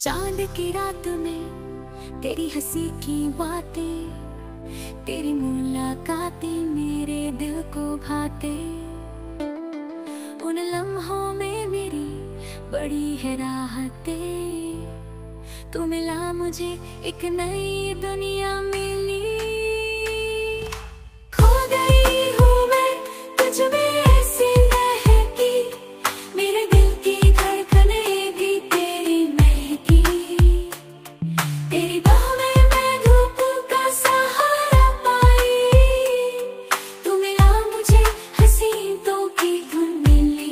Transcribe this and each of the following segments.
चांद की रात में तेरी हंसी की बातें, तेरी मुलाकातें मेरे दिल को भाते। उन लम्हों में मेरी बड़ी है राहतें, तू मिला मुझे एक नई दुनिया मिली। खो गई हूँ मैं तुझ में ऐसी महकी, मेरे दिल की धड़कनें भी तेरी महकी। तेरी बाहों में मैं धूप का सहारा पाई, तू मिला मुझे हसीनों की धुन मिली।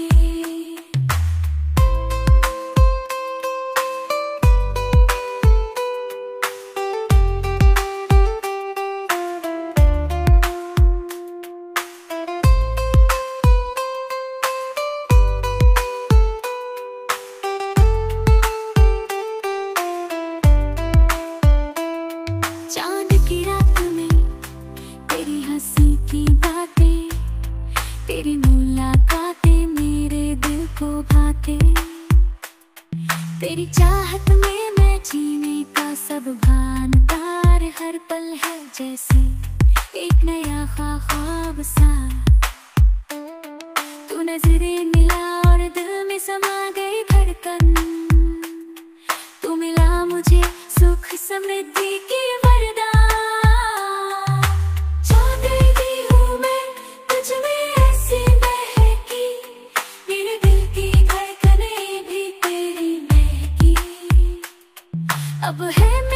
चांद की रात में तेरी हंसी की बातें, तेरी मुलाकातें मेरे दिल को भाते। तेरी चाहत में मैं जीने का सब भानदार, हर पल है जैसे एक नया ख्वाब सा। तू नजरें मिला और दिल में समा गई धड़कन, तू मिला मुझे सुख समृद्धि की अब है